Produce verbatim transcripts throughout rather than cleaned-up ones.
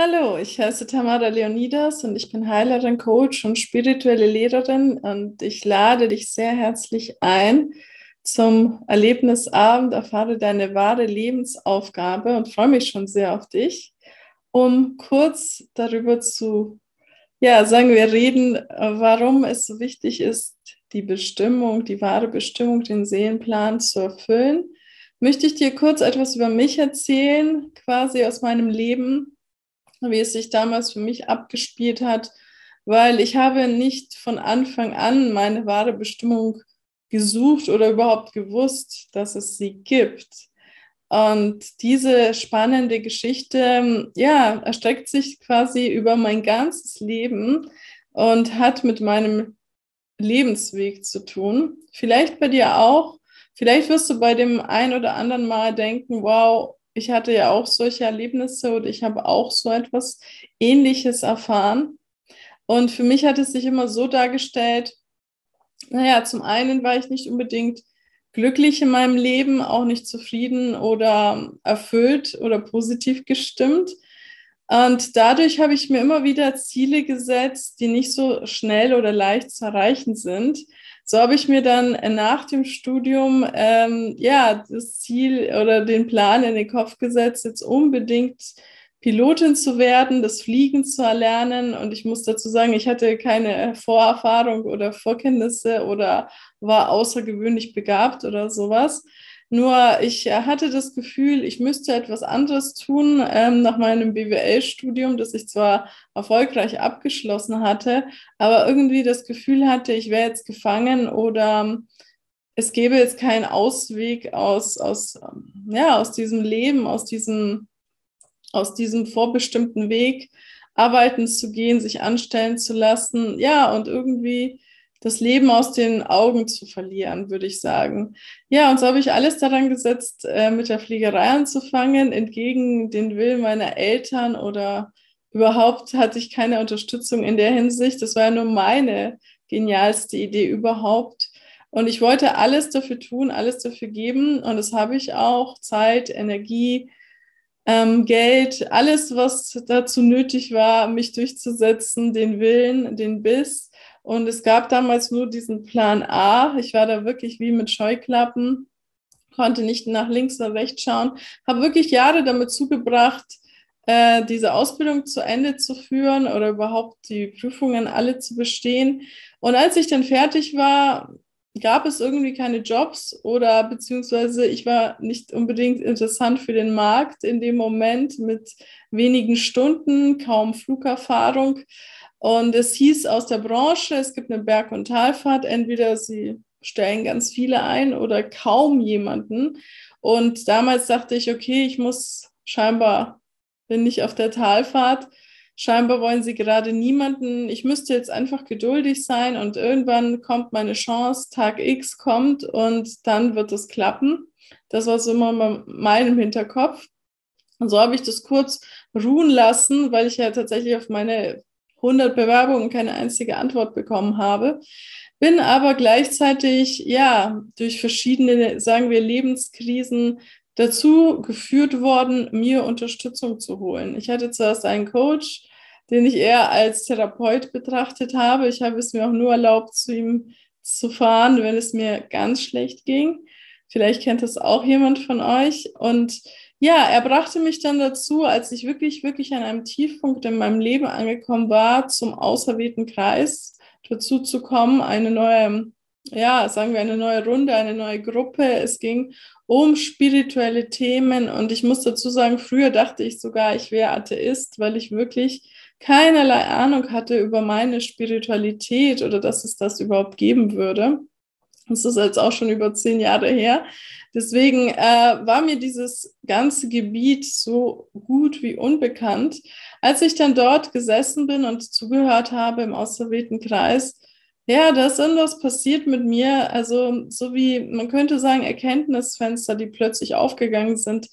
Hallo, ich heiße Tamara Leonidas und ich bin Heilerin, Coach und spirituelle Lehrerin und ich lade dich sehr herzlich ein zum Erlebnisabend, erfahre deine wahre Lebensaufgabe und freue mich schon sehr auf dich, um kurz darüber zu, ja, sagen wir, reden, äh, warum es so wichtig ist, die Bestimmung, die wahre Bestimmung, den Seelenplan zu erfüllen. Möchte ich dir kurz etwas über mich erzählen, quasi aus meinem Leben, wie es sich damals für mich abgespielt hat, weil ich habe nicht von Anfang an meine wahre Bestimmung gesucht oder überhaupt gewusst, dass es sie gibt. Und diese spannende Geschichte, ja, erstreckt sich quasi über mein ganzes Leben und hat mit meinem Lebensweg zu tun. Vielleicht bei dir auch. Vielleicht wirst du bei dem ein oder anderen Mal denken, wow, ich hatte ja auch solche Erlebnisse oder ich habe auch so etwas Ähnliches erfahren. Und für mich hat es sich immer so dargestellt, naja, zum einen war ich nicht unbedingt glücklich in meinem Leben, auch nicht zufrieden oder erfüllt oder positiv gestimmt. Und dadurch habe ich mir immer wieder Ziele gesetzt, die nicht so schnell oder leicht zu erreichen sind. So habe ich mir dann nach dem Studium ähm, ja das Ziel oder den Plan in den Kopf gesetzt, jetzt unbedingt Pilotin zu werden, das Fliegen zu erlernen. Und ich muss dazu sagen, ich hatte keine Vorerfahrung oder Vorkenntnisse oder war außergewöhnlich begabt oder sowas. Nur ich äh, hatte das Gefühl, ich müsste etwas anderes tun ähm, nach meinem B W L-Studium, das ich zwar erfolgreich abgeschlossen hatte, aber irgendwie das Gefühl hatte, ich wäre jetzt gefangen oder es gäbe jetzt keinen Ausweg aus, aus, ähm, ja, aus diesem Leben, aus diesem, aus diesem vorbestimmten Weg, arbeiten zu gehen, sich anstellen zu lassen, ja, und irgendwie das Leben aus den Augen zu verlieren, würde ich sagen. Ja, und so habe ich alles daran gesetzt, äh, mit der Fliegerei anzufangen, entgegen den Willen meiner Eltern oder überhaupt hatte ich keine Unterstützung in der Hinsicht. Das war ja nur meine genialste Idee überhaupt. Und ich wollte alles dafür tun, alles dafür geben. Und das habe ich auch. Zeit, Energie, ähm, Geld, alles, was dazu nötig war, mich durchzusetzen, den Willen, den Biss. Und es gab damals nur diesen Plan A. Ich war da wirklich wie mit Scheuklappen, konnte nicht nach links oder rechts schauen, habe wirklich Jahre damit zugebracht, äh, diese Ausbildung zu Ende zu führen oder überhaupt die Prüfungen alle zu bestehen. Und als ich dann fertig war, gab es irgendwie keine Jobs oder beziehungsweise ich war nicht unbedingt interessant für den Markt in dem Moment mit wenigen Stunden, kaum Flugerfahrung. Und es hieß aus der Branche, es gibt eine Berg- und Talfahrt, entweder sie stellen ganz viele ein oder kaum jemanden. Und damals dachte ich, okay, ich muss scheinbar, bin ich auf der Talfahrt, scheinbar wollen sie gerade niemanden. Ich müsste jetzt einfach geduldig sein und irgendwann kommt meine Chance, Tag X kommt und dann wird es klappen. Das war so immer in meinem Hinterkopf. Und so habe ich das kurz ruhen lassen, weil ich ja tatsächlich auf meine hundert Bewerbungen keine einzige Antwort bekommen habe. Bin aber gleichzeitig, ja, durch verschiedene, sagen wir, Lebenskrisen dazu geführt worden, mir Unterstützung zu holen. Ich hatte zuerst einen Coach, den ich eher als Therapeut betrachtet habe. Ich habe es mir auch nur erlaubt, zu ihm zu fahren, wenn es mir ganz schlecht ging. Vielleicht kennt das auch jemand von euch. Und ja, er brachte mich dann dazu, als ich wirklich, wirklich an einem Tiefpunkt in meinem Leben angekommen war, zum auserwählten Kreis dazu zu kommen, eine neue, ja, sagen wir, eine neue Runde, eine neue Gruppe. Es ging um spirituelle Themen und ich muss dazu sagen, früher dachte ich sogar, ich wäre Atheist, weil ich wirklich keinerlei Ahnung hatte über meine Spiritualität oder dass es das überhaupt geben würde. Das ist jetzt auch schon über zehn Jahre her. Deswegen äh, war mir dieses ganze Gebiet so gut wie unbekannt. Als ich dann dort gesessen bin und zugehört habe im auserwählten Kreis, ja, da ist irgendwas passiert mit mir. Also so wie, man könnte sagen, Erkenntnisfenster, die plötzlich aufgegangen sind.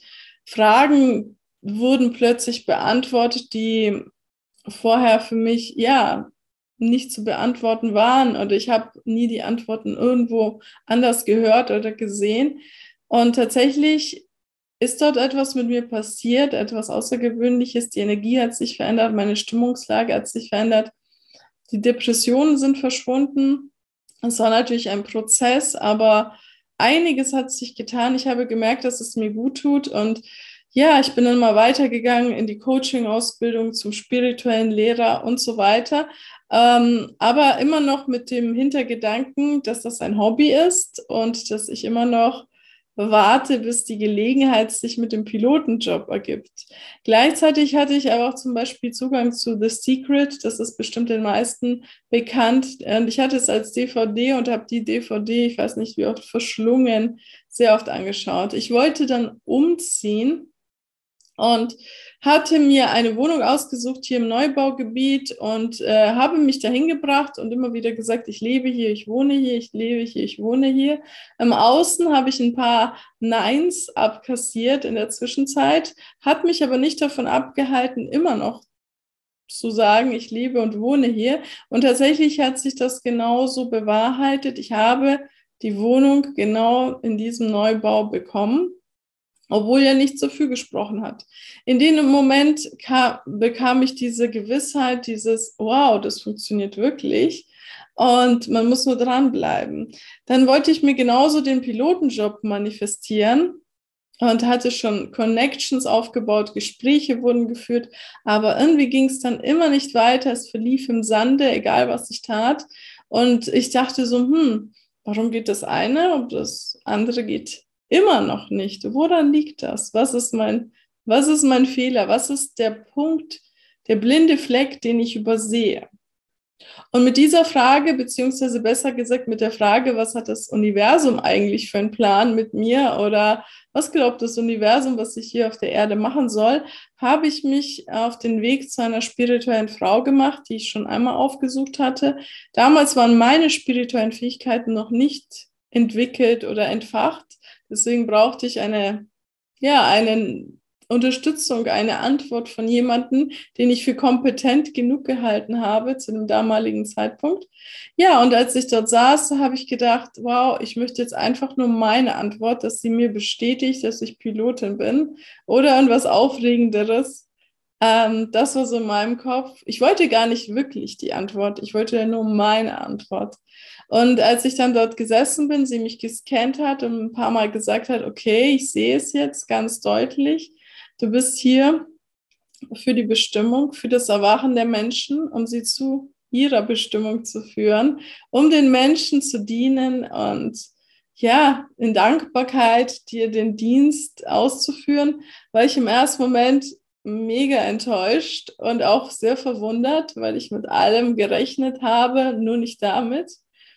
Fragen wurden plötzlich beantwortet, die vorher für mich, ja, nicht zu beantworten waren oder ich habe nie die Antworten irgendwo anders gehört oder gesehen. Und tatsächlich ist dort etwas mit mir passiert, etwas Außergewöhnliches. Die Energie hat sich verändert, meine Stimmungslage hat sich verändert. Die Depressionen sind verschwunden. Es war natürlich ein Prozess, aber einiges hat sich getan. Ich habe gemerkt, dass es mir gut tut. Und ja, ich bin dann mal weitergegangen in die Coaching-Ausbildung zum spirituellen Lehrer und so weiter. Ähm, aber immer noch mit dem Hintergedanken, dass das ein Hobby ist und dass ich immer noch warte, bis die Gelegenheit sich mit dem Pilotenjob ergibt. Gleichzeitig hatte ich aber auch zum Beispiel Zugang zu The Secret, das ist bestimmt den meisten bekannt. Und ich hatte es als D V D und habe die D V D, ich weiß nicht wie oft, verschlungen, sehr oft angeschaut. Ich wollte dann umziehen und hatte mir eine Wohnung ausgesucht hier im Neubaugebiet und äh, habe mich dahin gebracht und immer wieder gesagt, ich lebe hier, ich wohne hier, ich lebe hier, ich wohne hier. Im Außen habe ich ein paar Neins abkassiert in der Zwischenzeit, hat mich aber nicht davon abgehalten, immer noch zu sagen, ich lebe und wohne hier. Und tatsächlich hat sich das genauso bewahrheitet. Ich habe die Wohnung genau in diesem Neubau bekommen, obwohl er nicht so viel gesprochen hat. In dem Moment kam, bekam ich diese Gewissheit, dieses, wow, das funktioniert wirklich und man muss nur dranbleiben. Dann wollte ich mir genauso den Pilotenjob manifestieren und hatte schon Connections aufgebaut, Gespräche wurden geführt, aber irgendwie ging es dann immer nicht weiter, es verlief im Sande, egal was ich tat. Und ich dachte so, hm, warum geht das eine und das andere geht immer noch nicht? Woran liegt das? Was ist mein, was ist mein Fehler? Was ist der Punkt, der blinde Fleck, den ich übersehe? Und mit dieser Frage, beziehungsweise besser gesagt mit der Frage, was hat das Universum eigentlich für einen Plan mit mir oder was glaubt das Universum, was ich hier auf der Erde machen soll, habe ich mich auf den Weg zu einer spirituellen Frau gemacht, die ich schon einmal aufgesucht hatte. Damals waren meine spirituellen Fähigkeiten noch nicht entwickelt oder entfacht. Deswegen brauchte ich eine, ja, einen Unterstützung, eine Antwort von jemandem, den ich für kompetent genug gehalten habe zu dem damaligen Zeitpunkt. Ja, und als ich dort saß, habe ich gedacht, wow, ich möchte jetzt einfach nur meine Antwort, dass sie mir bestätigt, dass ich Pilotin bin oder irgendwas Aufregenderes. Ähm, das war so in meinem Kopf. Ich wollte gar nicht wirklich die Antwort, ich wollte ja nur meine Antwort. Und als ich dann dort gesessen bin, sie mich gescannt hat und ein paar Mal gesagt hat, okay, ich sehe es jetzt ganz deutlich, du bist hier für die Bestimmung, für das Erwachen der Menschen, um sie zu ihrer Bestimmung zu führen, um den Menschen zu dienen und ja, in Dankbarkeit dir den Dienst auszuführen, weil ich im ersten Moment mega enttäuscht und auch sehr verwundert, weil ich mit allem gerechnet habe, nur nicht damit.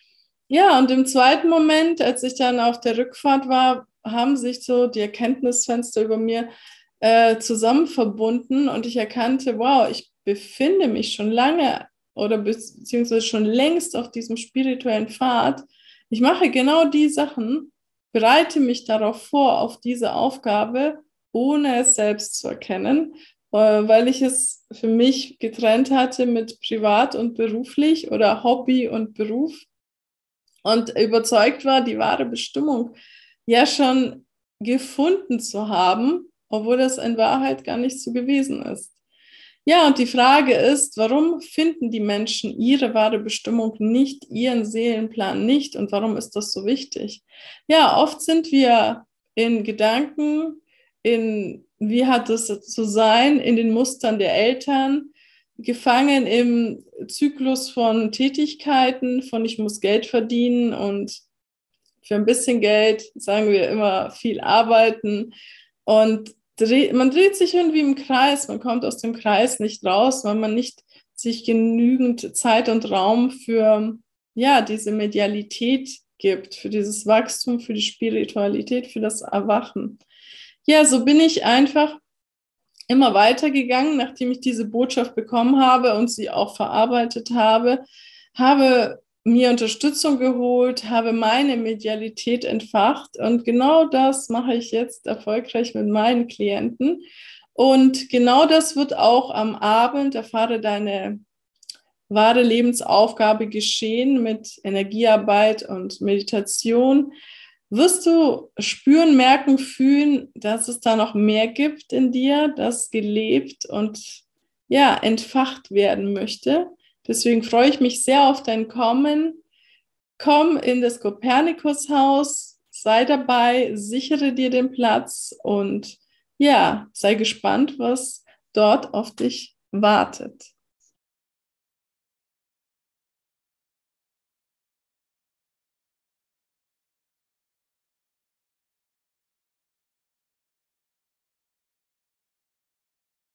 Ja, und im zweiten Moment, als ich dann auf der Rückfahrt war, haben sich so die Erkenntnisfenster über mir äh, zusammen verbunden und ich erkannte, wow, ich befinde mich schon lange oder beziehungsweise schon längst auf diesem spirituellen Pfad. Ich mache genau die Sachen, bereite mich darauf vor, auf diese Aufgabe, ohne es selbst zu erkennen, äh, weil ich es für mich getrennt hatte mit privat und beruflich oder Hobby und Beruf und überzeugt war, die wahre Bestimmung ja schon gefunden zu haben, obwohl das in Wahrheit gar nicht so gewesen ist. Ja, und die Frage ist, warum finden die Menschen ihre wahre Bestimmung nicht, ihren Seelenplan nicht und warum ist das so wichtig? Ja, oft sind wir in Gedanken, in wie hat es zu sein, in den Mustern der Eltern, gefangen im Zyklus von Tätigkeiten, von ich muss Geld verdienen und für ein bisschen Geld, sagen wir immer, viel arbeiten und man dreht sich irgendwie im Kreis, man kommt aus dem Kreis nicht raus, weil man nicht sich genügend Zeit und Raum für ja, diese Medialität gibt, für dieses Wachstum, für die Spiritualität, für das Erwachen. Ja, so bin ich einfach immer weitergegangen, nachdem ich diese Botschaft bekommen habe und sie auch verarbeitet habe, habe mir Unterstützung geholt, habe meine Medialität entfacht und genau das mache ich jetzt erfolgreich mit meinen Klienten. Und genau das wird auch am Abend, erfahre deine wahre Lebensaufgabe geschehen mit Energiearbeit und Meditation, wirst du spüren, merken, fühlen, dass es da noch mehr gibt in dir, das gelebt und ja, entfacht werden möchte. Deswegen freue ich mich sehr auf dein Kommen. Komm in das Kopernikus-Haus, sei dabei, sichere dir den Platz und ja, sei gespannt, was dort auf dich wartet.